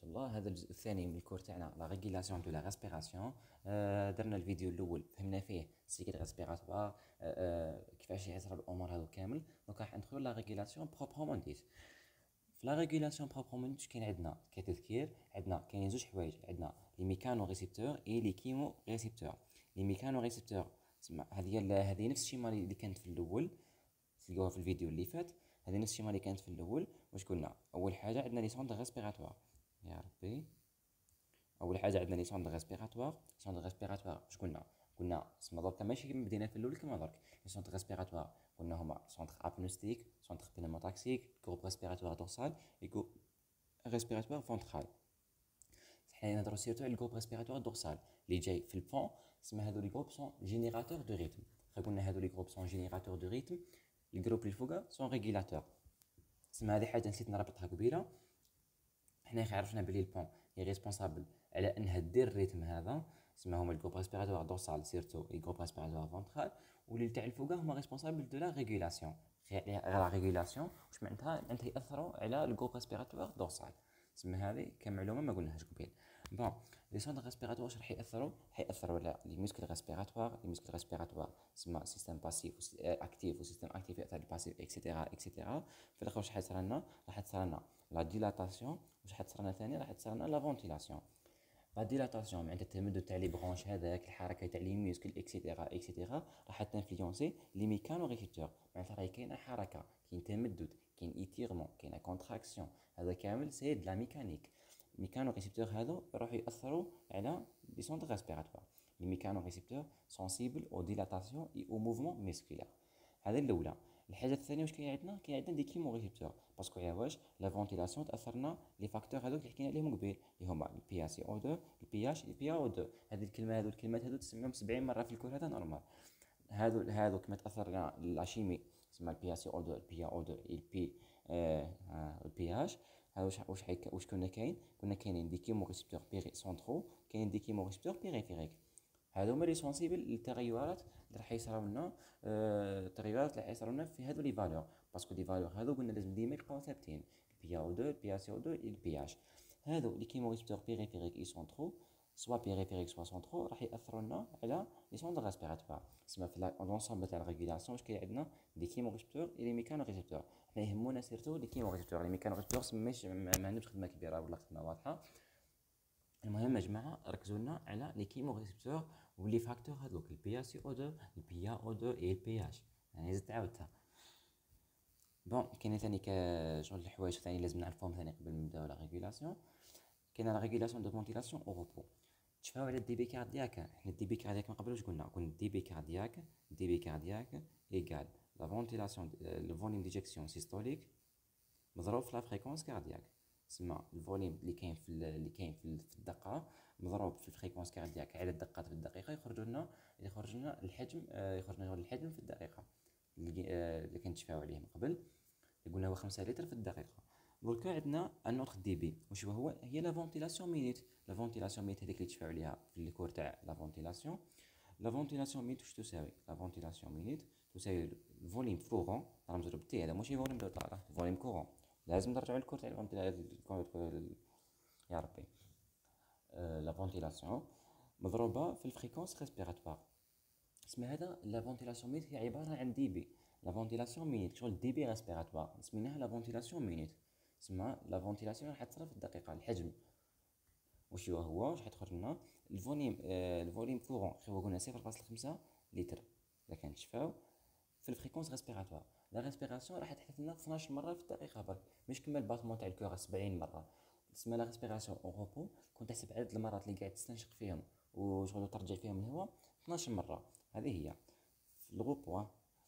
الله. هذا الجزء الثاني من الكور تاعنا لا ريغيلاسيون دو لا ريسبيراسيون. درنا الفيديو الاول فهمنا فيه السيكل ريسبيراتوار، كيفاش يصرى الامور هذو كامل. دونك راح ندخلوا لا ريغيلاسيون بروبرومون ديت. في لا ريغيلاسيون بروبرومون ديت كاين عندنا كتذكير، عندنا كاينين زوج حوايج، عندنا لي ميكانو ريسيبتور اي لي كيمو ريسيبتور. لي ميكانو ريسيبتور تسمى هذه نفس الشيما اللي كانت في الاول، تلقاوها في الفيديو اللي فات. هذه نفس الشيما اللي كانت في الاول. واش قلنا؟ اول حاجه عندنا لي سوند ريسبيراتوار، يا ربي. اول حاجه عندنا لي سوند ريسبيراتوار. سوند ريسبيراتوار واش قلنا تسمى درك ماشي كيما بدينا في الاول كيما درك. لي سوند ريسبيراتوار قلنا هما سونتر ابنوستيك، سونتر بنوموتاكسيك، جروب ريسبيراتوار دورسال، جروب ريسبيراتوار فونترال. حنا نهضروا سيرتو على الجروب ريسبيراتوار دورسال اللي جاي في الفون. تسمى هادو لي جروب سون جينيراتور دو ريتم. قلنا هادو لي جروب سون جينيراتور دو ريتم. الجروب اللي فوقها سون ريغيلاتور. تسمى هذه حاجه نسيت نربطها قبيله. حنا عرفنا بلي البون هي ريسبونسابل على انها دير الريتم هذا. تسمى هما الجروب ريسبيراتوار دورسال سيرتو لي جروب ريسبيراتوار فونترال، واللي تاع الفوقه هما ريسبونسابل دو لا ريغولاسيون. لا ريغولاسيون واش معناتها ياثروا على الجروب ريسبيراتوار دورسال. تسمى هذه كمعلومه ما قلناهاش قبيل. بون لي سوند ريسبيراتوار واش راح ياثروا على لي موسكل ريسبيراتوار. لي موسكل ريسبيراتوار تسمى سيستم باسيف اكتيف وسيستم اكتيف ياثر على الباسيف اكسيتيرا اكسيتيرا. في الاخر واش حيصرى لنا؟ راح تصرى لنا لا ديلاتاسيون. واش حتصرى لنا ثاني؟ راح تصرى لنا لا فونتيلاسيون. لا ديلاتاسيون معناتها التمدد تاع لي برونش هذاك، الحركه تاع لي ميوسكل اكسيتيرا اكسيتيرا، راح تنفلونسي لي ميكانو ريسيبتور. معناتها راهي كاينه حركه، كاين تمدد، كاين ايتيرمون، كاينه كونتراكسيون. هذا كامل سي د لا ميكانيك. ميكانو ريسيبتور هذو يروحوا ياثروا على لي سونتر ريسبيراتوار. لي ميكانو ريسيبتور سونسيبل او ديلاتاسيون اي او موفمون ميسكولير. هذه الاولى. الحاجه الثانيه واش كاين عندنا دي كيمو ريسيبتور. باسكو يا واش لا فونتيلاسيون تاثرنا لي فاكتور هذوك اللي حكينا عليهم قبيل، اللي هما البي اس او 2، البي اش، البي او 2. هذه الكلمات هذو تسمعهم 70 مره في الكور، هذا نورمال. هذو كما تاثر لا شيمي تسمى البي اس او 2، البي او 2، البي البي اش. هذا واش كنا كاينين دي كيمو ريسيبتور بيري سونترو، كاين دي كيمو ريسيبتور بيريفيريك. هادو هما لي سونسيبل للتغيرات اللي راح يصراو لنا، التغيرات اللي راح يصراو لنا في هادو لي فالور. باسكو دي فالور هادو قلنا لازم ديما يبقاو ثابتين، البي او 2، البي اس او 2، البي اش. هادو لي كيمو ريسبتور بيريفيريك اي سونترو، سوا بيريفيريك سوا سونترو، راح ياثروا لنا على لي سوند ريسبيراتوار. تسمى في لونسومبل تاع الريغولاسيون واش كاين عندنا دي كيمو ريسبتور اي لي ميكانو ريسبتور. حنا يهمونا سيرتو لي كيمو ريسبتور. لي ميكانو ريسبتور ما عندهمش خدمه كبيره ولا خدمه واضحه. المهم يا جماعه ركزوا لنا على لي كيمو ريسبتور ولي فاكتور هذوك البي اس او 2، البي او 2 اي البي اش. يعني زدت عاودتها. بون كاين ثاني شغل الحوايج ثاني لازم نعرفهم ثاني قبل ما نبداو لا ريغولاسيون. كاين لا ريغولاسيون دو فونتيلاسيون او روبو. تشفاو على الدي بي كاردياك. حنا الدي بي كاردياك من قبل واش قلنا الدي بي كاردياك، الدي بي كاردياك ايكال لا فونتيلاسيون لو فوليوم ديجيكسيون سيستوليك مضروب في لا فريكونس كاردياك. تسمى الفوليوم اللي كاين في الدقه مضروب في الفريكونس كاردياك على الدقات في الدقيقه، يخرج لنا الحجم، يخرج لنا الحجم في الدقيقه اللي كنتشفاو عليه من قبل، اللي قلنا هو 5 لتر في الدقيقه. دركا عندنا ان اوتر دي بي. واش هي لا فونتيلاسيون مينيت. لا فونتيلاسيون مينيت هذيك اللي تشفاو عليها في الكور تاع لا فونتيلاسيون. لا فونتيلاسيون مينيت واش تساوي؟ لا فونتيلاسيون مينيت تساوي الفوليوم كورون، راه مضروب تي، هذا ماشي فوليوم دو طاره، فوليوم كورون. لازم نرجعوا للكور تاع الفونتيلاسيون يا ربي. لا فونتيلاسيون مضروبه في الفريكونس ريسبيراتوار. اسم هذا لا فونتيلاسيون مينيت هي عباره عن دي بي. لا فونتيلاسيون مينيت شغل دي بي ريسبيراتوار، سميناها لا فونتيلاسيون مينيت. تسمى لا فونتيلاسيون راح تصرا في الدقيقه. الحجم واش حتخرج لنا الفوليوم كورون، هو قلنا 0.5 لتر اذا كان تشفاو في الفريكونس ريسبيراتوار. لا ريسبيراسيون راح تحدث لنا 12 مره في الدقيقه برك، مش كما الباتمون تاع الكور 70 مره. تسمى لا ريسبيراسيون او روبو كنت تحسب عدد المرات اللي قاعد تستنشق فيهم وشغل ترجع فيهم الهواء 12 مره. هذه هي في الغوبو.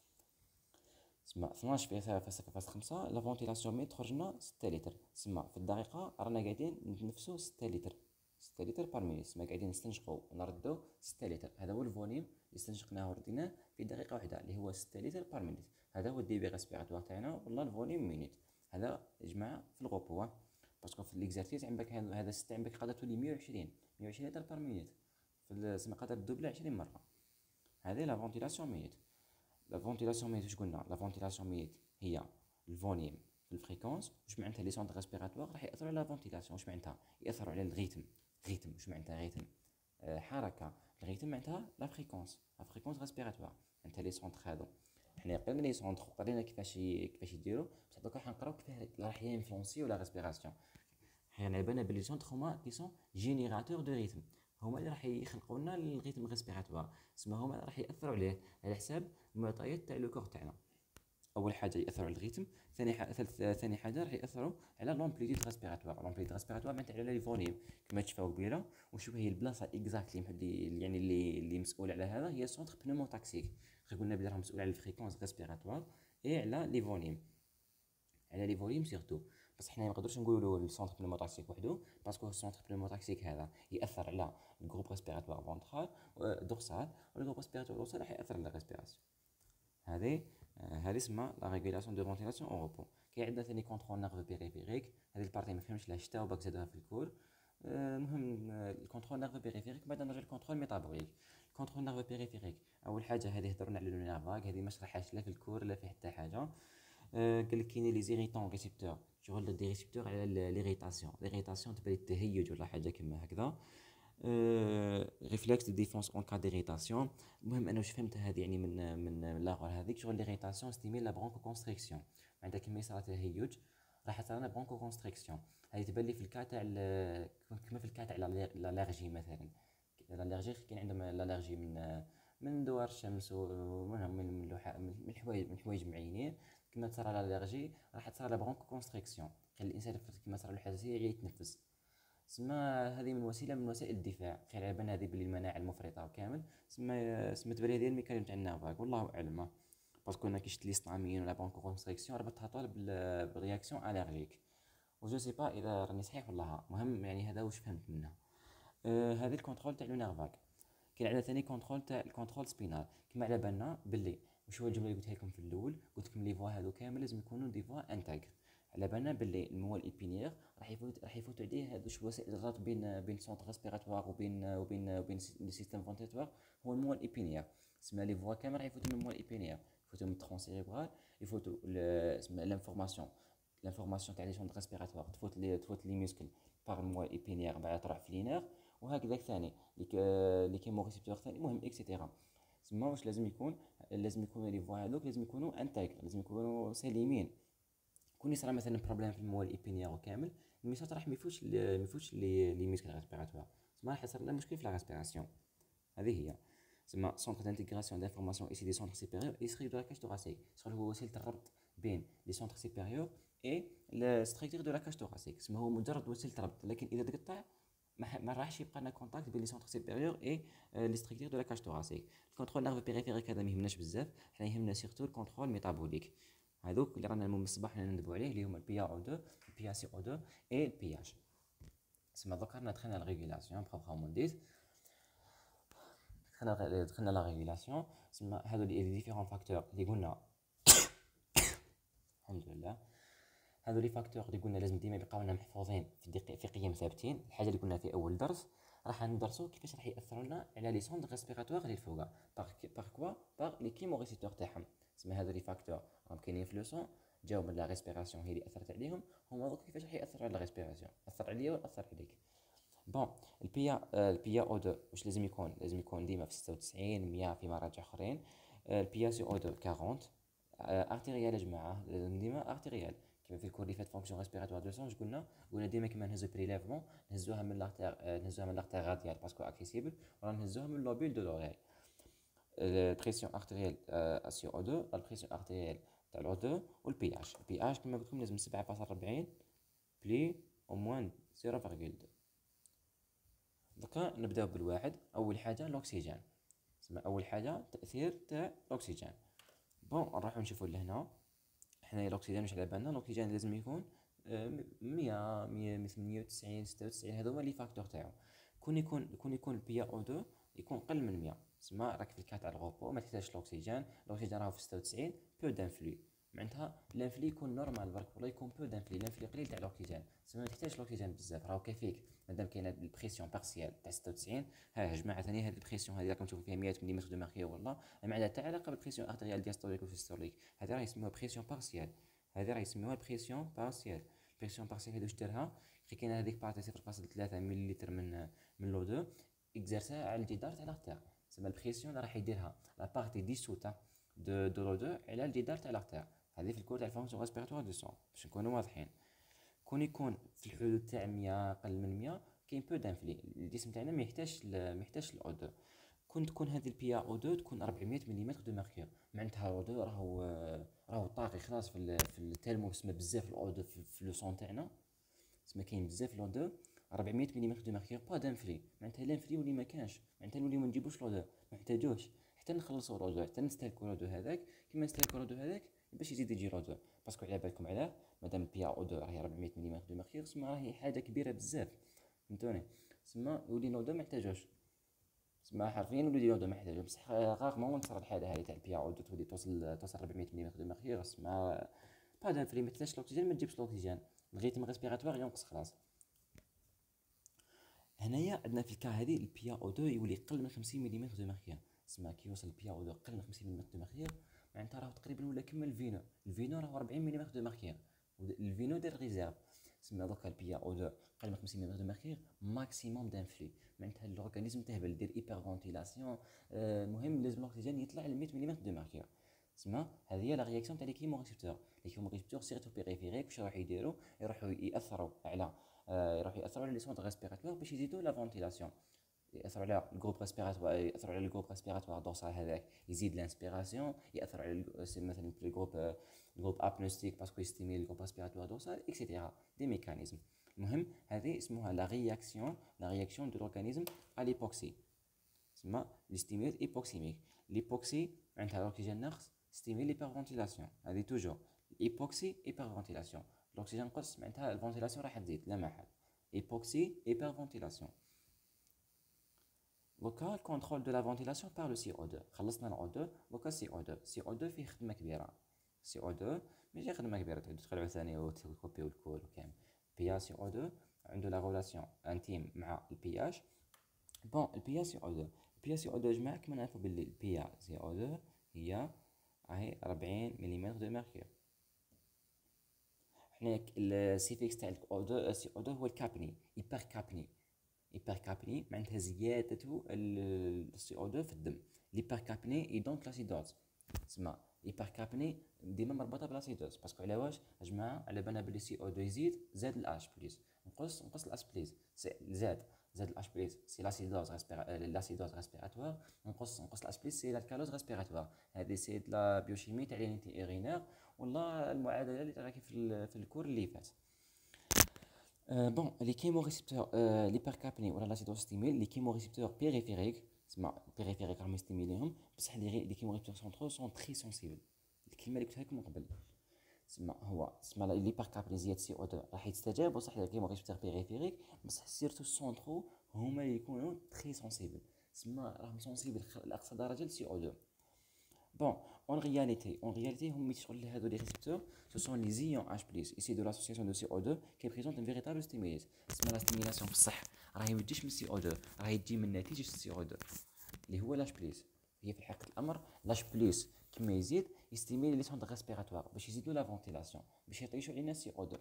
تسمى 12 في 0.5 لا فونتيلاسيون مي تخرج لنا 6 لتر. تسمى في الدقيقه رانا قاعدين نتنفسوا 6 لتر، 6 لتر بار مينيت. تسمى قاعدين نستنشقوا ونردوا 6 لتر. هذا هو الفوليوم اللي استنشقناه ورديناه في دقيقه واحده، اللي هو 6 لتر بار مينيت. هذا هو الدي بي ريسبيراتوار تاعنا والله الفوليوم مينيت. هذا يا جماعه في الغوبو. باسكو في ليكزارسيس عندك هذا 6 عندك قادر تولي 120 لتر بار مينيت. في تسمى قادر تدوبل 20 مره. هذه لا فونتيلاسيون مينيت. لا فونتيلاسيون مينيت واش قلنا؟ لا فونتيلاسيون مينيت هي الفوليوم في الفريكونس. واش معناتها لي سونتر ريسبيراتوار راح ياثروا على لا فونتيلاسيون. واش معناتها؟ ياثروا على الريتم. ريتم واش معناتها ريتم؟ حركه. الريتم معناتها لا فريكونس ريسبيراتوار. معناتها لي سونتر هادو حنا قلنا لي سونتر وقرينا كيفاش يديروا، بصح دوكا راح نقراو كيفاه راح ينفلونسيو لا ريسبيراسيون. حنا على بالنا بلي سونتر هما كي سون جينيراتور دو ريتم، هما اللي راح يخلقوا لنا الريتم ريسبيراتوار، تسمى هما راح ياثروا عليه على حساب المعطيات تاع لو كور تاعنا. اول حاجه ياثروا على الريتم، ثاني حاجه راح ياثروا على لومبليتود ريسبيراتوار. لومبليتود ريسبيراتوار معناتها على لي فوليوم كما تشوفوا قبيله. وشو هي البلاصه اكزاكتلي يعني اللي مسؤول على هذا؟ هي سونتر بنوموتاكسيك. قلنا بلي راه مسؤول على الفريكونس ريسبيراتوار اي على لي فوليوم، على لي فوليوم سيرتو. بس حنا ما نقدروش نقولوا السونتر بنوموتاكسيك وحده، باسكو السونتر بنوموتاكسيك هذا ياثر على الجروب ريسبيراتوار فونترال دورسال، والجروب ريسبيراتوار دورسال راح ياثر على الريسبيراسيون. هذه اسمها لا ريغولاسيون دو فونتيلاسيون او روبو. كاين عندنا ثاني كونترول نيرفو بيريفيريك، هذه البارتي ما فهمتش لها شتا وباك زادها في الكور. المهم الكونترول نيرفو بيريفيريك. بعد نرجع للكونترول ميتابوليك. الكونترول نيرفو بيريفيريك اول حاجه هذه هضرنا على لو نيرفاك، هذه ما شرحهاش لا في الكور لا في حتى حاجه. قال لك كاين لي زيريتون ريسبتور، شغل دي ريسبتور على ليريتاسيون تبان التهيج ولا حاجه كيما هكذا. ريفلكس دو ديفونس اون كا ديريتاسيون. المهم انا واش فهمت هذه يعني من لاغور هذيك، شغل ليريتاسيون ستيميل لا برونكو كونستريكسيون. عندك كيما يصرى تهيج راح تصرى لنا برونكو كونستريكسيون. هذه تبان لي في الكا تاع كيما في الكا تاع الالرجي مثلا. الالرجي كاين عندهم الالرجي من دوار الشمس ومنهم من حوايج معينين. كما تصرى الالرجي راح تصرى لا برونكو كونستريكسيون، خلي الانسان كيما صرا له حساسيه يتنفس. هذه من وسائل الدفاع. خير على بالنا هذه بلي المناعه المفرطه وكامل. تبان لي الميكانيزم تاع النافاك والله اعلم. باسكو انا كي شفت لي ستامين ولا بونكو كونستريكسيون ربطتها طول بالرياكسيون الرجيك، وجو سي با اذا راني صحيح ولا ها. مهم يعني هذا واش فهمت منه. هذه الكونترول تاع لو نيرفاك. كاين عندنا ثاني كونترول تاع الكونترول سبينال. كما على بالنا باللي واش هو الجمله اللي قلتها لكم في الاول، قلت لكم لي فوا هادو كامل لازم يكونوا دي فوا انتاغ. على بالنا باللي الموال ايبينيير راح يفوت عليه هادو وسائل الربط بين سونتر ريسبيراتوار وبين لي سيستيم فونتيتوار، هو الموال ايبينيير. سما لي فوا كامل راح يفوتوا من الموال ايبينيير، يفوتوا من الترون سيريبرال، يفوتوا لانفورماسيون تاع لي سونتر ريسبيراتوار تفوت لي ميسكل باغ الموال ايبينيير، بعد تروح في لينير وهكذا ثاني لي كيمو ريسبتور ثاني، المهم اكسيتيرا. تسمى واش لازم يكونوا لي فوا هذوك لازم يكونوا انتاغ، لازم يكونوا سليمين. كون يصرى مثلا بروبليم في الموال ايبينيير كامل، الميساج راح ما يفوتش لي ميسكل ريسبيراتوار، تسمى راح يصير لنا مشكل في لا ريسبيراسيون. هذه هي تسمى سونتر دانتيغراسيون دانفورماسيون اي سي دي سونتر سوبيريور يسري دو لا كاج توغاسيك. شغل هو وسيله الربط بين لي سونتر سوبيريور اي ستركتور دو لا كاج توغاسيك. تسمى هو مجرد وسيله ربط، لكن اذا تقطع ما راحش يبقى لنا كونتاكت بين لي سونتر سوبيريور اي لي ستركتور دو لا كاج توغاسيك. الكونترول نيرفو بيريفيريك هذا ما يهمناش بزاف، حنا يهمنا سيرتو الكونترول ميتابوليك. هذوك اللي رانا من الصباح حنا ندبوا عليه اللي هما البي او 2 البي سي او 2 اي البي اش. تسمى دوكا رانا دخلنا لا ريغولاسيون بروبرمون ديت. دخلنا لا ريغولاسيون. تسمى هادو لي ديفيرون فاكتور اللي قلنا الحمد لله. هادو لي فاكتور اللي قلنا لازم ديما يبقاو لنا محفوظين في قيم ثابتين. الحاجه اللي قلنا في اول درس راح ندرسوا كيفاش راح ياثروا لنا على لي سوند ريسبيراتوار اللي فوقا باغ كوا باغ لي كيمو ريسبتور تاعهم. تسمى هادو لي فاكتور راهم كاينين في لو سون، جاو من لا ريسبيراسيون هي اللي اثرت عليهم. هما دوك كيفاش راح ياثروا على لا ريسبيراسيون، اثر عليا واثر عليك. بون البي او 2 واش لازم يكون ديما في 96 100 في مراجع اخرين. البي سي او 2 40. ارتيريال يا جماعه لازم ديما ارتيريال. كيما في الكور اللي فات فونكسيون ريسبيراتوار دو سون قلنا ديما كيما نهزو بريليفمون نهزوها من لارتير غاديال باسكو اكسيسيبل، ولا نهزوها من لوبيل دو لوريل. البريسيون ارتيريال سي او 2، البريسيون ارتيريال تاع الاو 2، والبي اش. البي اش كيما قلت لكم لازم 7.40 بلي او موان 0.2. دوكا نبداو بالواحد. اول حاجه الاكسجين. تسمى اول حاجه تاثير تاع الاكسجين. بون نروحو نشوفو لهنا. حنا الاكسجين واش على بالنا؟ الاكسجين لازم يكون 100 98 96. هذو هما لي فاكتور تاعو. كون يكون البي او 2 يكون قل من 100، تسمى راك في الكات تاع الغوبو ما تحتاجش الاكسجين راهو في 96 بو دانفلو. معناتها الانفلي يكون نورمال برك ولا يكون بو دانفلي، الانفلي قليل تاع الاكسجين، تسمى ما تحتاجش الاكسجين بزاف راهو كافيك مادام كاينه البريسيون بارسيال تاع 96. ها يا جماعه ثاني هذه البريسيون هذه راكم تشوفوا فيها 100 ملم دو ماركيور والله ما عندها حتى علاقه بالبريسيون ارتيريال دياستوليك وسيستوليك، هذه راه يسموها بريسيون بارسيال. هذه راه يسميوها البريسيون بارسيال. البريسيون بارسيال هذه واش دارها؟ كي كاينه هذيك بارتي 0.3 مليلتر من لو 2 اكزرسها على الجدار تاع لاغتير. تسمى البريسيون راح يديرها لا بارتي ديسوتا دو لو 2 على الجدار تاع لاغتير. هذه في الكور تاع الفونكسيون ريسبيراتوار دو سون باش نكونوا واضحين. كون يكون في الحدود تاع 100 اقل من 100 كاين بو دانفلي، الجسم تاعنا ما يحتاجش الاو 2. كون تكون هذه البي او 2 تكون 400 ملم دو ميركور، معناتها الاو 2 راهو طاغي خلاص في التالمو، تسمى بزاف الاو 2 في لو سون تاعنا، تسمى كاين بزاف الاو 2 400 ملم دو ميركور با دانفلي، معناتها لانفلي ولي ما كانش، معناتها نوليو ما نجيبوش الاو 2 ما نحتاجوش حتى نخلصوا الاو 2 حتى نستهلكوا الاو 2 هذاك كيما نستهلكوا الاو 2 هذاك باش يزيد يجي الاو 2. باسكو على بالكم علاه مادام البي او 2 راهي 400 ملم دو ميركور تسمى راهي حاجه كبيره بزاف، فهمتوني؟ تسمى يولي الاو 2 ما نحتاجوش، تسمى حرفيا ولي الاو 2 ما نحتاجوش. بصح غارمون تصرا الحاله هذه تاع البي او 2 تولي توصل 400 ملم دو ميركور، تسمى با دانفلي ما تحتاجش الاكسجين، ما تجيبش الاكسجين، الريتم ريسبيراتوار ينقص خلاص. هنايا عندنا في الكا هذه البي او 2 يولي يقل من 50 ملم دو ميركور، تسمى كي يوصل البي او 2 قل من 50 ملم دو ميركور معناتها راه تقريبا ولا كمل الفينو. الفينو راه 40 ملم دو ميركور، الفينو دير ريزيرف. تسمى دوكا البي او 2 قل من 50 ملم دو ميركور ماكسيموم دانفلي، معناتها الاورغانيزم تهبل دير هيبر فونتيلاسيون، المهم لازم الاكسجين يطلع ل 100 ملم دو ميركور. تسمى هذه هي لا رياكسيون تاع لي كيمو ريسبتور. لي كيمو ريسبتور سيرتو بيريفيريك واش راح يديروا؟ يروحوا ياثروا على يروحوا ياثروا على لي سونتر ريسبيراتوار باش يزيدوا لا فونتيلاسيون، ياثروا على الجروب ريسبيراتوار، ياثروا على الجروب ريسبيراتوار دورسال هذاك يزيد لانسبيراسيون، ياثر على مثلا في الجروب ابنوستيك باسكو يستيمي الجروب ريسبيراتوار دورسال اكسيتيرا دي ميكانيزم. المهم هذه اسمها لا رياكسيون دو لورغانيزم ا ليبوكسي، تسمى لي ستيمول ايبوكسيميك. ليبوكسي معناتها الاكسجين ناقص ستيمول ليبرفونتيلاسيون، هذه توجور ايبوكسي ايبرفونتيلاسيون، الاكسجين نقص معناتها الفونتيلاسيون راح تزيد لا محال، ايبوكسي ايبرفونتيلاسيون. دوكا الكونترول دو لا فونتيلاسيون بار لو سي او 2، خلصنا الاو 2 دوكا سي او 2. سي او 2 فيه خدمه كبيره، سي او 2 ماشي خدمه كبيره تعود تخلعوا ثاني وتكوبيو الكول وكامل. بي سي او 2 عنده لا ريلاسيون انتيم مع البي اش. بون البي سي او 2، البي سي او 2 جماعه كما نعرفوا باللي البي سي او 2 هي راهي 40 ملم دو ميركور. حنا السيفيكس تاع الاو 2 سي او 2 هو الكابني، يبر كابني. ايبر كابني معناتها زيادة السي او 2 في الدم. ليبر كابني اي دونك لاسيدوز، تسمى ايبر كابني ديما مربوطة بلاسيدوز. باسكو على واش يا جماعة؟ على بالنا بلي سي او 2 يزيد زاد الاش بليز، نقص الاش بليز، زاد الاش بليز سي لاسيدوز ريسبيراتوار، نقص الاش بليز سي الكالوز ريسبيراتوار. هذه سي لا بيوشيمي تاع لينيتي ايرينير، والله المعادلة اللي راكي في الكور اللي فات. بون لي كيموريسبتور ليبركابني ولا لاسيدوستيميل، لي كيموريسبتور بيريفيريك تسمى بيريفيريك راهم يستيميليهم، بصح لي كيموريسبتور سونترو سون تري سونسيبل. الكلمه اللي قلتها لكم من قبل تسمى ليبركابني زياد سي او 2 راح يستجاب، بصح لي كيموريسبتور بيريفيريك بصح سيرتو سونترو هما اللي يكونوا تري سونسيبل، تسمى راهم سونسيبل لاقصى درجه لسي او 2. Bon, en réalité, les récepteurs, ce sont les ions H+, ici de l'association de CO2, qui présentent une véritable stimulation. C'est la stimulation صح راهي ما تجيش من CO2، راهي تجي من نتيجة CO2 اللي هو H+. هي في حقيقة الأمر H+ كما يزيد يستيميلي لي سونتر ريسبيراتوار باش يزيدوا لا فونتيلاسيون باش يعيشوا علينا CO2.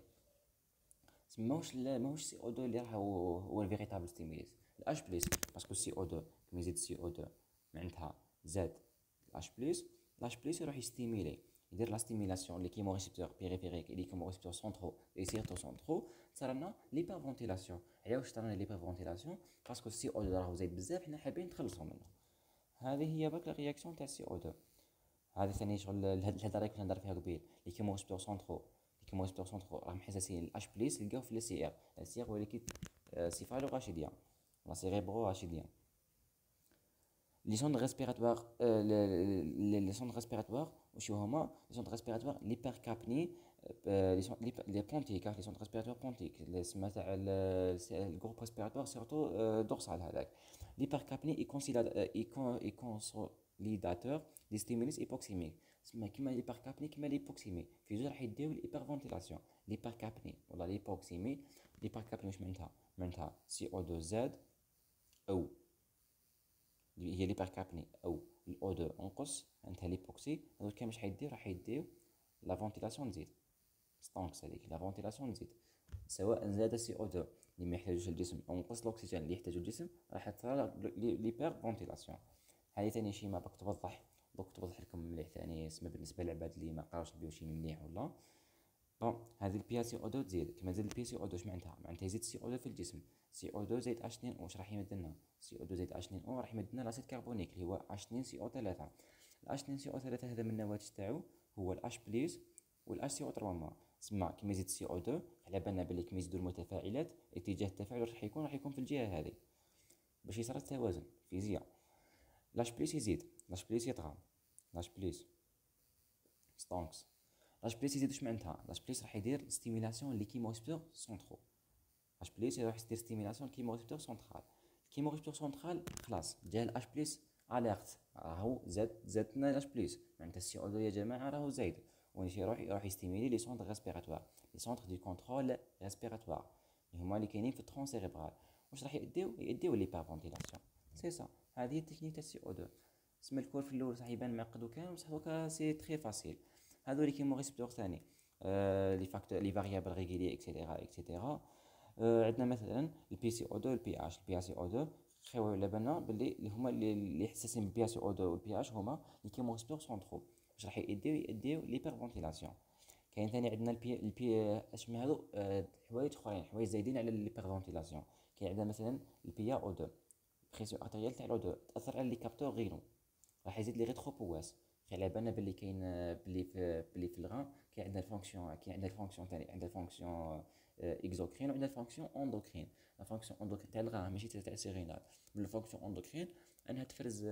ماهوش CO2 اللي راهو هو الفيريتابل ستيموليس، H+، باسكو CO2 كما يزيد CO2 معناتها زاد H+، l'H+ يروح يستيميلي يدير لا ستيميلاسيون لي كيموريسبتور بيريفيريك لي كيموريسبتور سونترو لي سيرتو سونترو، صرنا ليبر فونتيلاسيون. علاه واش صرنا ليبر فونتيلاسيون؟ باسكو السي او 2 راهو زايد بزاف، حنا حابين نتخلصوا منه. هذه هي باك لا رياكسيون تاع السي او 2. هذه ثاني شغل الهضره اللي كنا نهضر فيها قبيل، لي كيموريسبتور سونترو راهم حساسين الH+ يلقاو في السي ار، السي ار هو ليكيد سيفالو غاشيديان لا سيريبرو غاشيديان. لي سونتر ريسبيراتوار لي سونتر ريسبيراتوار واش هما؟ لي سونتر ريسبيراتوار ليبركابني لي بونتيك، لي سونتر ريسبيراتوار بونتيك اللي سما تاع الجروب ريسبيراتوار سيرتو دورسال هذاك. ليبركابني اي كونسوليداتور دي ستيموليس ايبوكسيميك، تسمى كيما ليبركابني كيما ليبوكسيمي، في جوج راح يديو الهيبرفونتيلاسيون. ليبركابني ولا ليبوكسيمي، ليبركابني واش معناتها سي او 2 زاد او هي ليبركابني او الاو 2 انقص، معناتها ليبوكسي، هذو كامل واش راح يديو لا فونتيلاسيون تزيد. ستونكس هذيك لا فونتيلاسيون تزيد، سواء زاد سي او 2 اللي ما يحتاجوش الجسم او نقص الاكسجين اللي يحتاجو الجسم، راح تصرى ليبر فونتيلاسيون. هذه ثاني شيما باك توضح، توضح لكم مليح ثاني اسمها بالنسبه للعباد اللي ما قراوش البيوشيمي مليح ولا. بون هذه البي سي او 2 تزيد، كما تزيد البي سي او 2 اش معناتها؟ معناتها يزيد سي او 2 في الجسم، سي او 2 زائد اش 2 او، واش راح يمد لنا؟ سي او 2 زائد اش 2 او راح يمد لنا لاسيد كربونيك اللي هو اش 2 سي او 3. الاش 2 سي او 3 هذا من النواتج تاعو هو الاش بليس والاش سي او 3 موا. تسمى كيما يزيد سي او 2 على بالنا بلي كيما يزيدو المتفاعلات اتجاه التفاعل راح يكون في الجهه هذه باش يصير التوازن فيزياء. لاش بليس يزيد، لاش بليس يطغى، لاش بليس ستونكس. لاش بليس يزيد واش معناتها؟ لاش بليس راح يدير ستيميلاسيون لي كيموريسبتور سونترو. لاش بليس راح يدير ستيميلاسيون كيموريسبتور سونترال. كيموريسبتور سونترال خلاص جا الاش بليس اليرت، راهو زادنا لاش بليس، معناتها السي او 2 يا جماعه راهو زايد، ونمشي يروح يستيميلي لي سونتر ريسبيراتوار، لي سونتر دو كونترول ريسبيراتوار اللي هما اللي كاينين في الترون سيريبرال. واش راح يديو ليبر فونتيلاسيون، سي سا. هذه التكنيك تاع السي او 2. اسم الكور في الاول صح يبان معقد وكان، بصح دوكا سي تري فاسيل. هادو اللي كيمو ريسبتور ثاني لي فاكتور لي فاريابل ريغولي اكسيتيرا اكسيتيرا. عندنا مثلا البي سي او 2 والبي اش. البي سي او 2 خيو على بالنا باللي اللي هما اللي حساسين بالبي سي او 2 والبي اش هما لي كيمو ريسبتور سونترو، واش راح يديو ليبر فونتيلاسيون. كاين ثاني عندنا البي اسمها هادو حوايج اخرين، حوايج زايدين على ليبر فونتيلاسيون. كاين عندنا مثلا البي او 2 بريسيون ارتيريال تاع الاو 2 تاثر على لي كابتور غينو، راح يزيد لي غيترو بواس. على بالنا باللي كاين بلي في الغان كاين عندنا الفونكسيون، كاين عندنا الفونكسيون ثاني، عندنا الفونكسيون اكزوكرين وعندنا الفونكسيون اندوكرين. لا فونكسيون اندوكرين تاع الغان ماشي تاع سيرينال، من الفونكسيون اندوكرين انها تفرز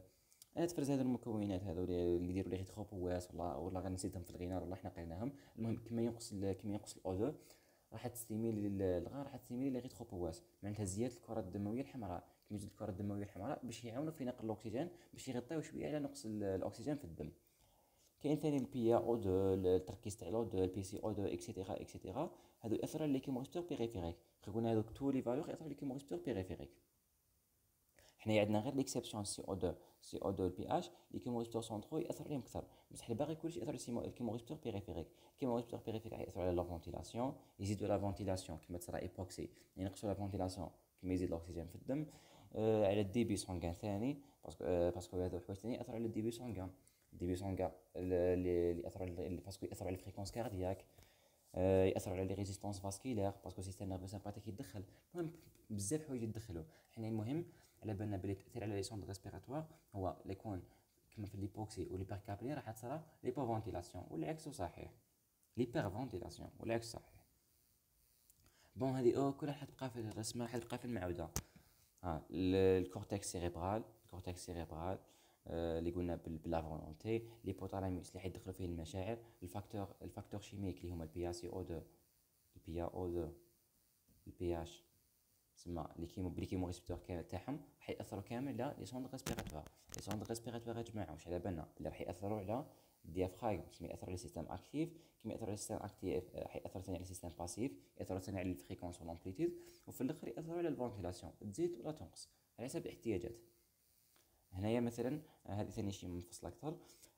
هذو المكونات هذو اللي يديروا لي غيترو بواس ولا غنسيتهم في الغينال ولا حنا قريناهم. المهم كما ينقص الاو 2 راح تستيميلي الغاء، راح تستيميلي لي غيتروبواس، معناتها زياده الكرات الدمويه الحمراء. كيما تزيد الكرات الدمويه الحمراء باش يعاونوا في نقل الاكسجين، باش يغطيو شويه على نقص الاكسجين في الدم. كاين ثاني البي او 2 التركيز تاع الاو 2 البي سي او 2 اكسيتيرا اكسيتيرا. هادو ياثروا على ليكيموريسبتور بيريفيريك. قلنا هادوك تو لي فالور ياثروا على ليكيموريسبتور بيريفيريك. حنايا عندنا غير ليكسيبسيون سي او 2 سي او 2 البي اش لي كيموريسبتور سونترو ياثر عليهم اكثر، بصح الباقي كلشي ياثر على الكيموريسبتور بيريفيريك. الكيموريسبتور بيريفيريك ياثر على لا فونتيلاسيون، يزيدوا لا فونتيلاسيون كما تصرا ايبوكسي، ينقصوا لا فونتيلاسيون كما يزيد الاكسجين في الدم. على الدي بي سونغان ثاني، باسكو هذو الحوايج ثاني ياثروا على الدي بي سونغان. الدي بي سونغان اللي ياثر على باسكو ياثر على الفريكونس كاردياك، ياثر على لي ريزيستونس فاسكيلير باسكو سيستم نيرفو سيمباتيك يتدخل. المهم بزاف حوايج يتدخلوا. حنا المهم على بالنا بلي التاثير على لي سوند ريسبيراتوار هو اللي يكون كما في الليبوكسي والليبركابلي راح تصرى ليبر فونتيلاسيون والعكس صحيح، ليبر فونتيلاسيون والعكس صحيح. بون هذه كلها حتبقى في الرسمه، حتبقى في المعوده. الكورتكس سيريبرال، الكورتكس سيريبرال اللي قلنا بلا فولونتي، ليبوتالاموس اللي حيدخلوا فيه المشاعر، الفاكتور شيميك اللي هما البي سي او 2 البي او 2 البي اش، تسمى لي كيمو ريسبتور تاعهم راح ياثروا كامل على لي سوند ريسبيراتوار. لي سوند ريسبيراتوار يا جماعه واش على بالنا اللي راح ياثروا على الديافراغم، كيما ياثروا على السيستم اكتيف، كيما ياثروا على السيستم اكتيف راح ياثروا ثاني على السيستم باسيف، ياثروا ثاني على الفريكونس والامبليتود، وفي الاخر ياثروا على الفونتيلاسيون تزيد ولا تنقص على حسب الاحتياجات. هنايا مثلا هذه ثاني شيء منفصل اكثر.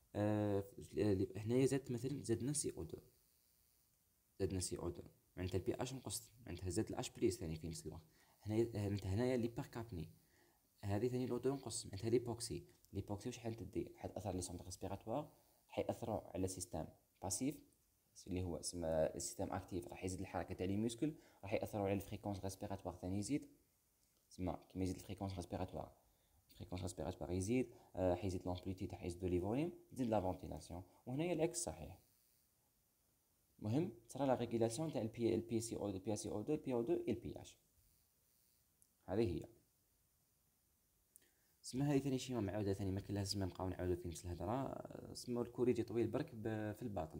هنايا زاد مثلا زادنا سي او 2، زادنا سي او 2 معناتها البي اش نقص، معناتها زاد الاش بليس ثاني في نفس الوقت. هنايا ليبركابني هذه ثاني لو نقص، معناتها ليبوكسي. ليبوكسي واش حتدي؟ حتاثر على لي سونتر ريسبيراتوار، حيأثروا على السيستم باسيف اللي هو اسمه السيستم اكتيف، راح يزيد الحركه تاع لي موسكل، راح ياثروا على الفريكونس ريسبيراتوار ثاني يزيد، تسمى كيما يزيد الفريكونس ريسبيراتوار، الفريكونس ريسبيراتوار يزيد، حيزيد لامبليتود، حيزيدوا لي فوليوم، تزيد لا فونتيلاسيون، وهنايا العكس صحيح. مهم تصرا لا ريغولاسيون تاع البي سي او 2 البي سي او 2 البي او 2 البي اش. هذه هي اسمها. هذه ثاني شيء معاوده ثاني ما كان لازم نبقاو نعاودو في نفس الهضره، اسمه الكوري يجي طويل برك في الباطل.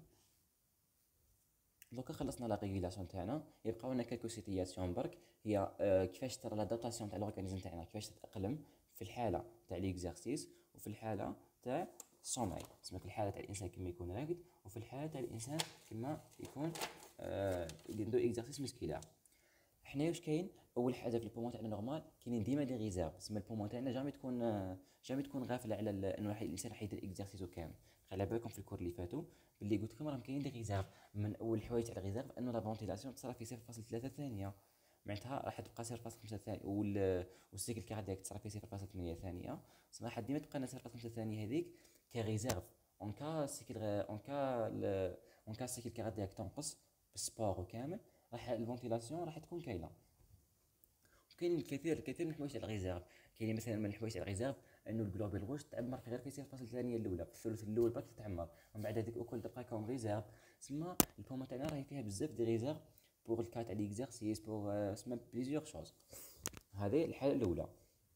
دوكا خلصنا لا ريغولاسيون تاعنا، يبقاو لنا كالكو سيتياسيون برك، هي كيفاش ترى لادابتاسيون تاع الاورغانيزم تاعنا، كيفاش تتاقلم في الحاله تاع ليكزارسيس وفي الحاله تاع الصوماي، تسمى في الحاله تاع الانسان كما يكون راقد، وفي الحاله تاع الانسان كما يكون يدير اكزارسيس مسكيلار. حنايا واش كاين؟ اول حاجه في البومون تاعنا نورمال كاينين ديما دي ريزيرف، تسمى البومون تاعنا جامي تكون غافله على انه الانسان راح يدير اكزرسيسو كامل. على بالكم في الكور اللي فاتوا باللي قلت لكم راهم كاينين دي ريزيرف. من اول الحوايج تاع الريزيرف انه لا فونتيلاسيون تصرا في 0.3 ثانيه، معناتها راح تبقى 0.5 ثانيه، والسيكل كاردياك تصرا في 0.8 ثانيه، تسمى راح ديما تبقى لنا 0.5 ثانيه هذيك كريزيرف. اون كا سيكل اون كا سيكل كاردياك تنقص بالسبور وكامل، راح الفونتيلاسيون راح تكون كاينه. كاينين الكثير من الحوايج تاع الريزيرف. كاينين مثلا من الحوايج تاع الريزيرف انه الجلوبال روج تعمر في غير في 0.8 الاولى، في الثلث الاول برك تتعمر، ومن بعد هذيك اكل تبقى كون ريزيرف. تسمى البومه تاعنا راهي فيها بزاف دي ريزيرف بوغ الكا تاع ليكزارسيس بوغ تسمى بليزيور شوز. هذه الحاله الاولى.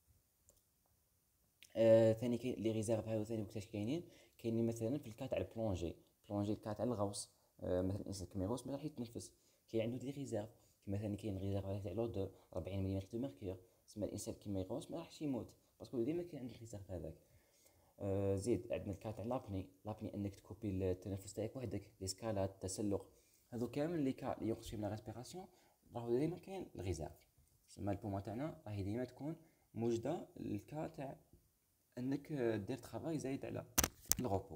ثاني كاين لي ريزيرف هاو ثاني وقتاش كاينين مثلا في الكا تاع البلونجي، الكا تاع الغوص. مثلا الانسان كيما يغوص ما راح يتنفس، كاين عنده دي ريزيرف. كيما مثلا كاين ريزيرف تاع لودو 40 ملم دو ميركور، تسمى الانسان كيما يغوص ما راحش يموت باسكو ديما كاين عنده الريزيرف هذاك. زيد عندنا الكا تاع لابني انك تكوبي التنفس تاعك وحدك، ليسكالات التسلق، هذو كامل لي كا اللي ينقص فيهم لا ريسبيراسيون راهو ديما كاين الريزيرف. تسمى البومه تاعنا راهي ديما تكون موجده الكا تاع انك دير ترافاي زايد على الغوبو.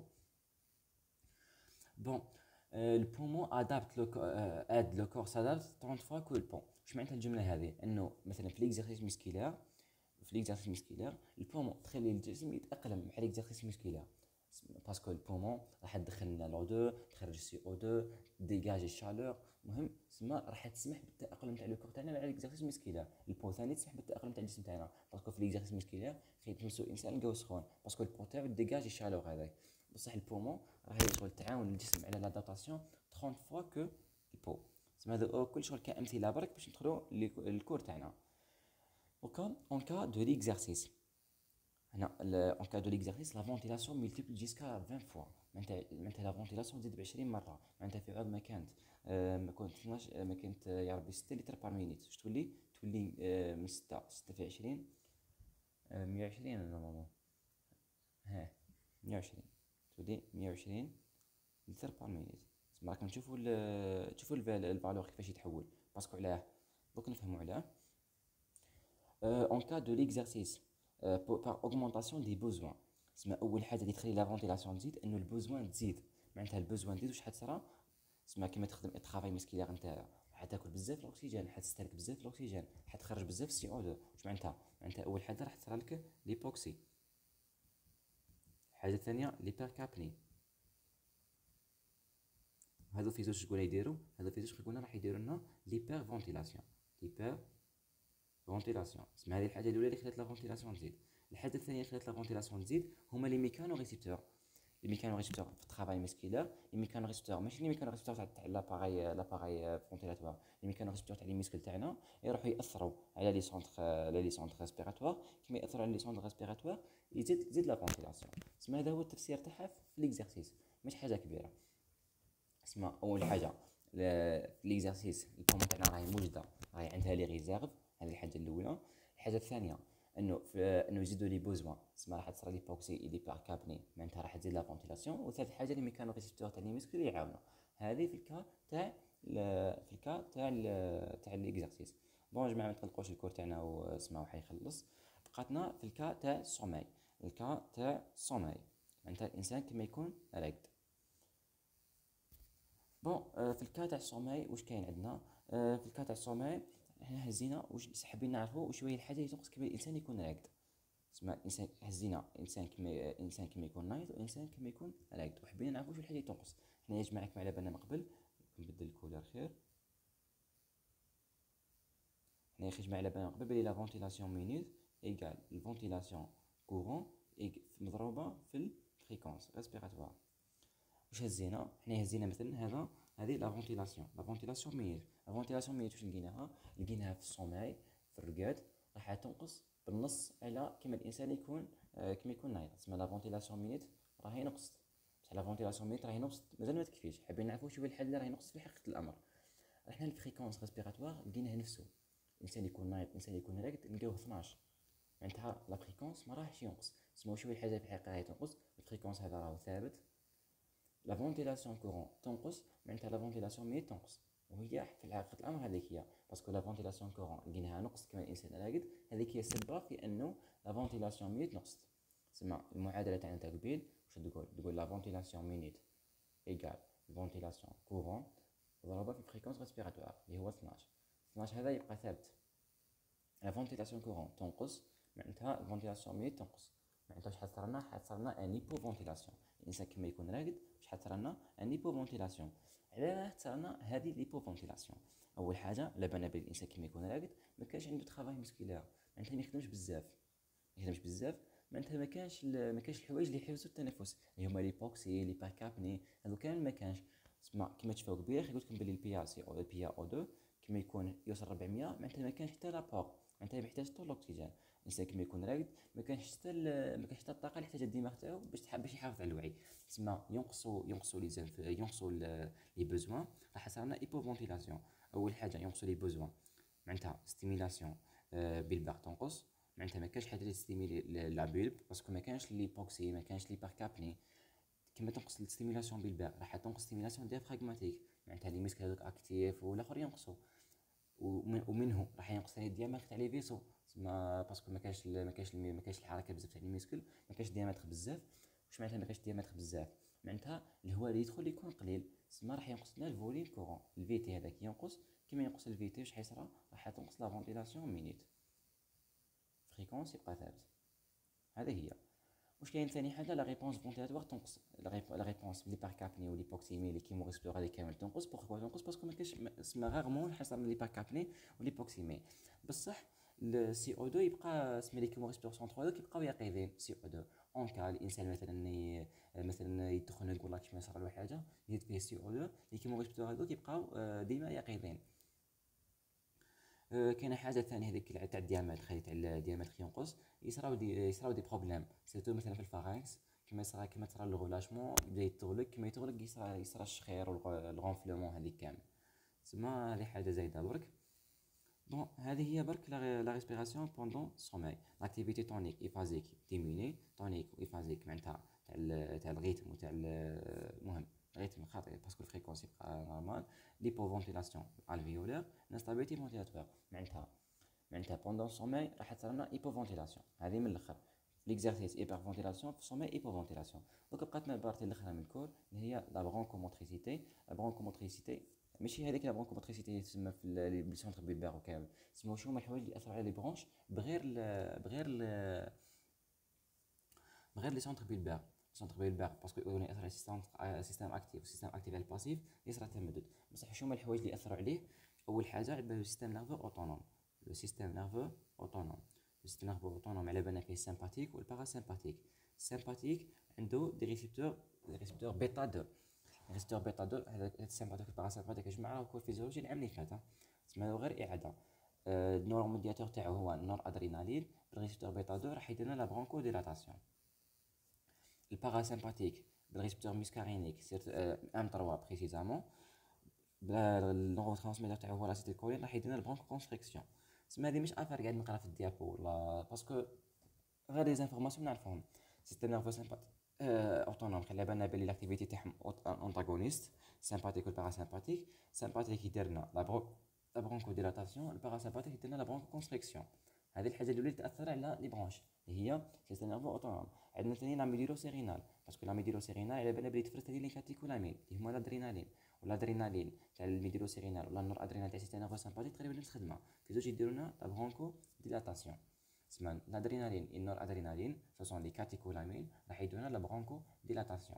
بون le poumon adapte aide le corps s'adapte 30 fois que le pont. واش معناتها الجمله هذه؟ انه مثلا في ليكزارسيس مسكيلار، البومون تخلي الجسم يتاقلم مع ليكزارسيس مسكيلار، باسكو البومون راح تدخل لنا لو 2 تخرج سي او 2 ديجاجي الشالور، المهم تسمى راح تسمح بالتاقلم تاع لو كور تاعنا مع ليكزارسيس مسكيلار. البو ثاني تسمح بالتاقلم تاع الجسم تاعنا، باسكو في ليكزارسيس مسكيلار خير تمسو انسان لقاو سخون باسكو البو تاعو ديجاجي الشالور هذاك. بصح البومون راهي شغل تعاون الجسم على لادابتاسيون 30 فوا كو البو. تسمى هذا كل شغل كامثله برك باش ندخلوا الكور تاعنا. En cas de l'exercice, en cas de l'exercice, la ventilation multiple jusqu'à 20 fois. معناتها لا فونتيلاسيون تزيد ب 20 مره، معناتها في عوض ما كانت ما كنت 12 ما كانت يا ربي 6 لتر بار مينيت، واش تولي من 6 في 20 120 نورمالمون، ها 120 تولي 120 لتر بار مينيت. تسمى راكم تشوفوا الفالور كيفاش يتحول، باسكو علاه دوك نفهموا علاه. En cas de l'exercice par augmentation des besoins، تسمى اول حاجه اللي تخلي لا فونتيلاسيون تزيد انه البوزوان تزيد، معناتها البوزوان تزيد واش حتصرى؟ تسمى كيما تخدم الترافاي مسكيلار نتاعها حتاكل بزاف الاكسجين، حتستهلك بزاف الاكسجين، حتخرج بزاف سي او 2. واش معناتها اول حاجه راح تصرى لك ليبوكسي. الحاجه الثانيه ليبركابني. هذو في زوج شكون يديروا؟ هذو في زوج قلنا راح يديروا لنا ليبر فونتيلاسيون. فونتيلاسيون تسمى هذه الحاجه الاولى اللي خلات لا فونتيلاسيون تزيد. الحاجه الثانيه اللي خلات لا فونتيلاسيون تزيد هما لي ميكانو ريسيبتور. لي ميكانو ريسيبتور في الترافاي مسكيلار، لي ميكانو ريسيبتور ماشي لي ميكانو ريسيبتور تاع لاباراي فونتيلاتوار، لي ميكانو ريسيبتور تاع لي ميسكل تاعنا يروحوا ياثروا على لي سونتر ريسبيراتوار، كيما ياثروا على لي سونتر ريسبيراتوار تزيد لا فونتيلاسيون. تسمى هذا هو التفسير تاعها في ليكزارسيس، مش حاجه كبيره. تسمى اول حاجه ليكزارسيس البومون تاعنا راهي موجده، راهي عندها لي ريزيرف، هذه الحاجه الاولى. الحاجه الثانيه انه يزيدوا لي بوزوان، تسمى راح تصرى ليبوكسي لي باركابني، معناتها راح تزيد لا فونتيلاسيون. وثالث حاجه لي ميكانو ريسيبتور تاع لي مسكل يعاونوا. هذه في الكا تاع ليكزارسيس. بون جماعه ما تقلقوش الكور تاعنا واسمعوا حيخلص. بقاتنا في الكا تاع السوماي. الكا تاع السوماي معناتها الانسان كما يكون راقد. بون في الكا تاع السوماي واش كاين عندنا؟ في الكا تاع السوماي احنا هزينا واش حابين نعرفوا واش هي الحاجه اللي تنقص كيما الانسان يكون راقد. تسمى الانسان هزينا انسان كيما يكون نايض وانسان كيما يكون راقد، وحبينا نعرفوا واش الحاجه اللي تنقص. حنا يا جماعه كما على بالنا من قبل نبدل الكولر خير. حنا يا جماعه على بالنا من قبل بلي لا فونتيلاسيون مينيت ايكال الفونتيلاسيون كورون مضروبه في الفريكونس ريسبيراتوار. واش هزينا؟ حنا هزينا مثلا هذه لا فونتيلاسيون مينيت. لا فونتيلاسيون مينيت واش لقيناها في الصومعي في الرقاد راح تنقص بالنص على كيما الانسان يكون كيما يكون نايض. تسمى لا فونتيلاسيون مينيت راهي نقصت، بصح لا فونتيلاسيون مينيت راهي نقصت مازال ما تكفيش. حابين نعرفوا شنو هو الحل اللي راهي نقصت في حقيقه الامر. احنا الفريكونس ريسبيراتوار لقيناه نفسه، الانسان يكون نايض الانسان يكون راقد نلقاوه 12، معناتها لا فريكونس ما راهش ينقص. تسمى شنو هي الحاجه في الحقيقه راهي تنقص؟ الفريكونس هذا راهو ثابت، لا فونتيلاسيون كورون تنقص، معناتها لا فونتيلاسيون مينيت تنقص. وهي في حقيقة الأمر هذيك هي، باسكو لا فونتيلاسيون كورون لقيناها نقص كما الإنسان راقد، هذيك هي السبة في أنه لا فونتيلاسيون مينيت نقصت. تسمى المعادلة تاعنا تاع قبيل واش تقول لا فونتيلاسيون مينيت إيكال فونتيلاسيون كورون ضربة في فريكونس ريسبيراتوار اللي هو 12. 12 هذا يبقى ثابت. لا فونتيلاسيون كورون تنقص، معناتها الفونتيلاسيون مينيت تنقص، معناتها شحال صرنا؟ صرنا ان ايبو فونتيلاسيون. الانسان كما يكون راقد شحال صرنا؟ ان ايبو فونتيلاسيون. علاه صرنا هذه ليبو فونتيلاسيون؟ اول حاجه لا بالنا بلي الانسان كما يكون راقد ما كانش عنده ترافاي مسكولير، معناتها ما يخدمش بزاف، معناتها ما كانش الحوايج اللي يحفزوا التنفس اللي هما ليبوكسي لي باكابني، هذو كامل ما كانش. تسمى كما تشوفوا قبيله قلت لكم بلي البي ا سي او البي ا او 2 كما يكون يوصل 400، معناتها ما كانش حتى لابور، معناتها محتاج طول الاكسجين. الانسان كما يكون راقد ما كانش حتى الطاقه اللي يحتاجها الدماغ تاعو باش يحافظ على الوعي. تسمى ينقصوا لي بوزوان، راح صرنا ايبوفونتيلاسيون. اول حاجه ينقصوا لي بوزوان، معناتها ستيميلاسيون بالباغ تنقص، معناتها ما كانش حاجه اللي ستيميلي لا بيلب باسكو ما كانش ليبوكسي ما كانش ليباركابني. كما تنقص الستيميلاسيون بالباغ راح تنقص ستيميلاسيون ديافراغماتيك، معناتها لي ميسك هذوك اكتيف والاخر ينقصوا، ومنه راح ينقص ثاني الديامتر تاع لي فيسو، تسمى باسكو ما كانش الحركه بزاف تاع لي ميسكل، ما كانش ديامتر بزاف. واش معناتها ما كانش ديامتر بزاف؟ معناتها الهواء اللي يدخل يكون قليل، تسمى راح ينقص لنا الفوليم كورون، الفي تي هذاك ينقص. كما ينقص الفي تي واش حيصرى؟ راح تنقص لا فونتيلاسيون مينيت، فريكونس يبقى ثابت. هذه هي. واش كاين ثاني حاجه؟ لا ريبونس فونتيلاتوار تنقص، لا ريبونس لي باركابني ولي بوكسيمي لي كيمو ريسبيرا لي كامل تنقص. بوركوا تنقص؟ باسكو ما كاينش سما غارمون حصل لي باركابني ولي بوكسيمي. بصح السي او 2 يبقى سما لي كيمو ريسبير سونترال كيبقاو يقظين. سي او 2 اون كا الانسان مثلا يدخل ولا كيما يصرى له حاجه يزيد فيه سي او 2، لي كيمو ريسبير هذوك يبقاو ديما يقظين. كاينه حاجه ثانيه هذيك تاع الديامتر، تاع الديامتر ينقص، يصراو دي بروبليم سيرتو مثلا في الفارنكس، كما تصرى الغلاشمون يبدا يتغلق، كما يتغلق يصرى الشخير والغونفلومون هذيك كامل. تسمى هذه حاجه زايده برك. بون هذه هي برك لا ريسبيراسيون بوندون سوماي. لاكتيفيتي تونيك ايفازيك ديميني، تونيك وايفازيك معناتها تاع الريتم وتاع المهم الريتم خاطئ باسكو الفريكونس يبقى نورمال. ليبوفونتيلاسيون الفيولير، انستابيليتي فونتيلاتوار، معناتها بوندون سوماي راح تصير ايبوفونتيلاسيون. هذه من الاخر ليكزارسيس ايبر فونتيلاسيون في سوماي ايبوفونتيلاسيون. دوك بقاتنا البارتي الاخرى من الكور اللي هي لا برونكوموتريسيتي. لا برونكوموتريسيتي ماشي هذيك لا برونكوموتريسيتي تسمى في لي سونتر بالبار وكامل، تسمى شنو هما الحوايج اللي ياثروا على لي برونش بغير لي سونتر بالبار. سونتر بالبار باسكو يأثر على سيستم اكتيف، والسيستم اكتيف على الباسيف يصرى تمدد. بصح شنو هما الحوايج اللي ياثروا عليه؟ اول حاجه عندنا لو سيستم نيرفو اوتونوم. لو سيستم نيرفو اوتونوم على بالنا فيه السيمباتيك والباراسيمباتيك. السيمباتيك عنده دي ريسبتور بيتا 2. ريسبتور بيتا 2 هذا السيمباتيك والباراسيمباتيك يا جماعه هو الفيزيولوجي العام اللي فات، تسمى غير اعاده. النور ميدياتور تاعو هو النور ادرينالين، بالريسبتور بيتا 2 راح يدير لنا لا برونكو ديلاتاسيون. الباراسيمباتيك بالريسبتور مسكارينيك سيرت ام 3 بريسيزامون، النورو ترانسميتر تاعو هو لاسيتيلكولين راح يدير لنا البرونكو كونستريكسيون. تسمى هذه مش افير قاعد نقرا في الديابو ولا باسكو غير لي زانفورماسيون نعرفهم. سيستم نيرفو سيمباتيك اوتونوم خلي بالنا بلي لاكتيفيتي تاعهم انتاغونيست، سيمباتيك والباراسيمباتيك. سيمباتيك يدير لنا لا برونكو ديلاتاسيون، الباراسيمباتيك يدير لنا لا برونكو كونستريكسيون. هذه الحاجه الاولى اللي تاثر على لي برونش اللي هي سيستم نيرفو اوتونوم. عندنا ثاني لا ميديلو سيرينال، باسكو لا ميديلو سيرينال على بالنا بلي تفرز هذه لي كاتيكولامين اللي هما الادرينالين، والادرينالين تاع الميديلو سيرينال ولا النور ادرينال تاع سيستم نيرفو سيمباتيك تقريبا نفس الخدمه، في زوج يديروا لنا لا برونكو ديلاتاسيون. تسمى l'adrénaline et noradrénaline ce sont les catécholamines راح يدونا لا برونكو ديلاتاسيون.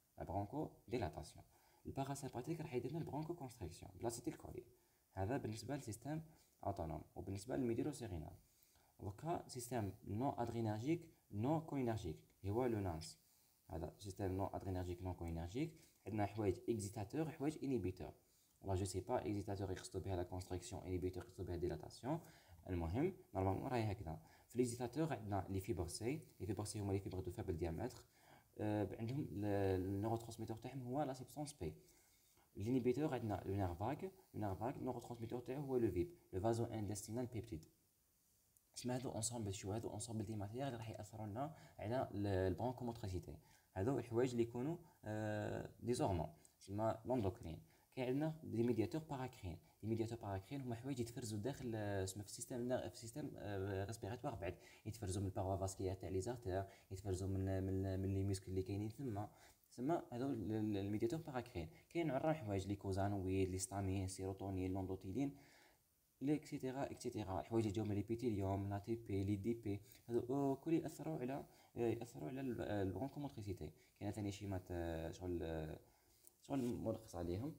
الباراسيمباتيك راح يدير لنا البرونكو كونستريكسيون بلاسيتيلكولين. هذا بالنسبه للسيستم اوتونوم. وبالنسبه للميديلو سيرينال دوكا سيستم نو ادرينرجيك نو كوينرجيك هو لو نانس. هذا سيستم نو ادرينرجيك نو كوينرجيك عندنا حوايج اكزيتاتور حوايج انيبيتور. والله جو سي با اكزيتاتور يقصدوا بها لا كونستريكسيون، انيبيتور يقصدوا بها ديلاتاسيون. المهم نورمالمون راهي هكذا. في ليزيتاتور عندنا لي فيبر سي، لي فيبر سي هما لي فيبر دو فابل ديامتر، عندهم النورو ترانسميتور تاعهم هو لا سبستانس بي. الانيبيتور عندنا لو نيرفاك، النورو ترانسميتور تاعو هو لو فيب، لو فازو اندستينال بيبتيد. اسمها هذو انصامبل هذو انصامبل دي ماتيريال اللي راح ياثروا لنا على البرونكوموتريسيتي. هذو الحوايج اللي يكونوا ديزورمون تسمى لوندوكرين. كاين عندنا دي ميدياتور باراكرين. دي ميدياتور باراكرين هما حوايج يتفرزوا داخل اسمه في السيستم، في السيستم ريسبيراتوار بعد، يتفرزوا من الباروا فاسكيلير تاع لي زارتير، يتفرزوا من لي موسكل اللي كاينين تسمى هذو الميدياتور باراكرين. كاين نوع حوايج لي كوزانويد، لي ستامين، سيروتونين، لوندوتيلين، لي اكسيتيرا اكسيتيرا. الحوايج اللي جاو من ليبيثيليوم، لا تي بي، لي دي بي، هذو كل ياثروا على البرونكوموتريسيتي. كاين ثاني شيمات شغل ملخص عليهم.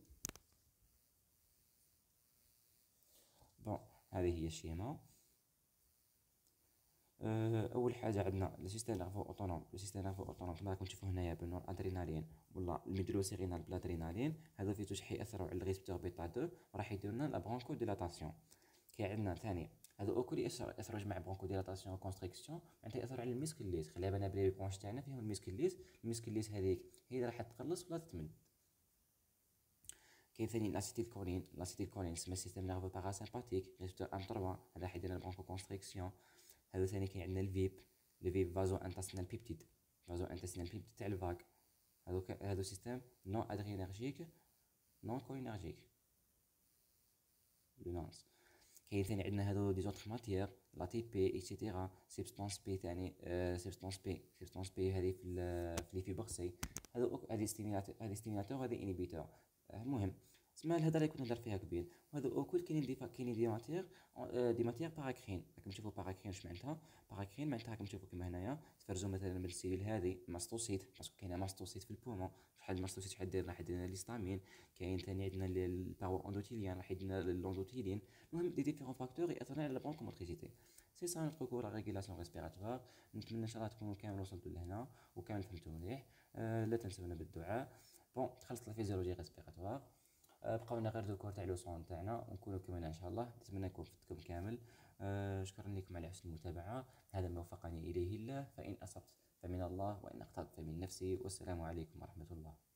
بون هذه هي الشيما. اول حاجه عندنا لو سيستيم نيرفو اوتونوم. لو سيستيم نيرفو اوتونوم كما راكم تشوفوا هنايا بالنور ادرينالين ولا الميدروسيرينال بالادرينالين، هذو في توش حيأثروا على الريسبتور بيتا 2 وراح يديروا لنا لا برونكو ديلاتاسيون. كاين عندنا ثاني هذو اوكل يأثروا جمع برونكو ديلاتاسيون كونستريكسيون، معناتها يأثروا على الميسكليز. خليها بالنا بلي البونش تاعنا فيهم الميسكليز. الميسكليز هذيك هي اللي راح تقلص ولا تتمد. كاين ثاني الاسيتيل كولين. الاسيتيل كولين اسمه سيستم نيرفو باراسيمباتيك ريسبتور ام 3، هذا حيدير لنا برونكو كونستريكسيون. هذا ثاني كاين عندنا الفيب. الفيب فازو انتستينال بيبتيد. فازو انتستينال بيبتيد تاع الفاك. هذا سيستم نون ادرينرجيك نون كولينرجيك لونانس. كاين ثاني عندنا هذو دي زوتر ماتيير، لا تي بي اكسيتيرا، سيبستانس بي ثاني، سيبستانس بي هذه في لي فيبر سي. هذه ستيميلاتور هذه انيبيتور. المهم اسمها الهضره اللي كنا نهضر فيها قبيل. وهذو اوكل كاينين دي ماتير، دي ماتير باراكرين. راكم تشوفوا باراكرين واش معناتها؟ باراكرين معناتها راكم تشوفوا كيما هنايا تفرزوا مثلا من السيل هذه ماستوسيت، باسكو كاينه ماستوسيت في البومون. شحال الماستوسيت شحال دير؟ راح يدير ليستامين. كاين ثاني عندنا الباور اندوتيليان راح يدير اللوندوتيلين. المهم دي ديفيرون فاكتور ياثرون على البرونكوموتريسيتي. سي سا نوتر كور لا ريغولاسيون ريسبيراتوار. نتمنى ان شاء الله تكونوا كامل وصلتوا لهنا وكامل فهمتوا مليح. لا تنسونا بالدعاء. بون خلصت الفيزيولوجي ريسبيراتوار. بقاو لنا غير دو كور تاع لوسون تاعنا ونكونوا كملنا ان شاء الله. نتمنى نكون فدتكم كامل. شكرا لكم على حسن المتابعه. هذا ما وفقني اليه الله، فان اصبت فمن الله وان اخطات فمن نفسي. والسلام عليكم ورحمه الله.